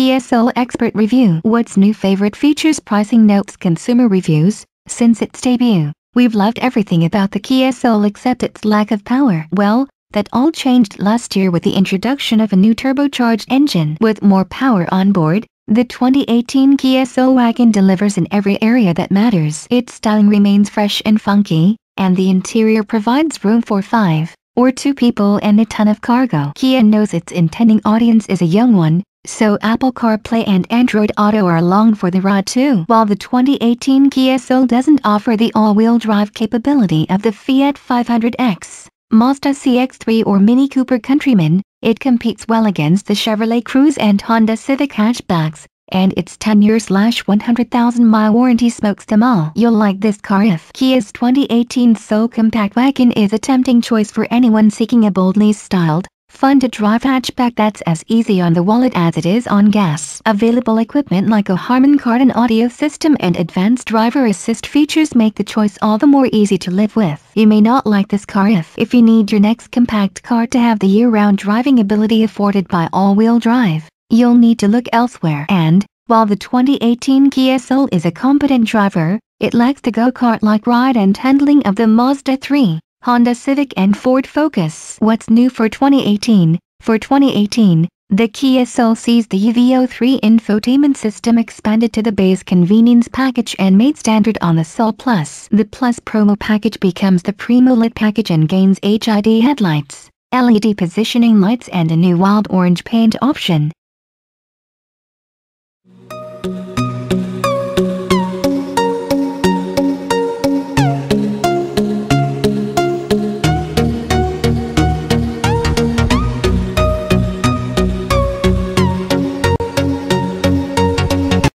Kia Soul Expert Review. What's new? Favorite features, pricing, notes, consumer reviews. Since its debut, we've loved everything about the Kia Soul except its lack of power. Well, that all changed last year with the introduction of a new turbocharged engine. With more power on board, the 2018 Kia Soul wagon delivers in every area that matters. Its styling remains fresh and funky, and the interior provides room for 5 or 2 people and a ton of cargo. Kia knows its intending audience is a young one, so Apple CarPlay and Android Auto are along for the ride too. While the 2018 Kia Soul doesn't offer the all-wheel drive capability of the Fiat 500X, Mazda CX-3 or Mini Cooper Countryman, it competes well against the Chevrolet Cruze and Honda Civic hatchbacks, and its 10-year/100,000-mile warranty smokes them all. You'll like this car if Kia's 2018 Soul Compact Wagon is a tempting choice for anyone seeking a boldly styled, fun-to-drive hatchback that's as easy on the wallet as it is on gas. Available equipment like a Harman Kardon audio system and advanced driver assist features make the choice all the more easy to live with. You may not like this car if you need your next compact car to have the year-round driving ability afforded by all-wheel drive. You'll need to look elsewhere. And, while the 2018 Kia Soul is a competent driver, it lacks the go-kart-like ride and handling of the Mazda 3, Honda Civic and Ford Focus. What's new for 2018? For 2018, the Kia Soul sees the UVO3 infotainment system expanded to the base convenience package and made standard on the Soul Plus. The Plus promo package becomes the Primo Lit package and gains HID headlights, LED positioning lights and a new wild orange paint option.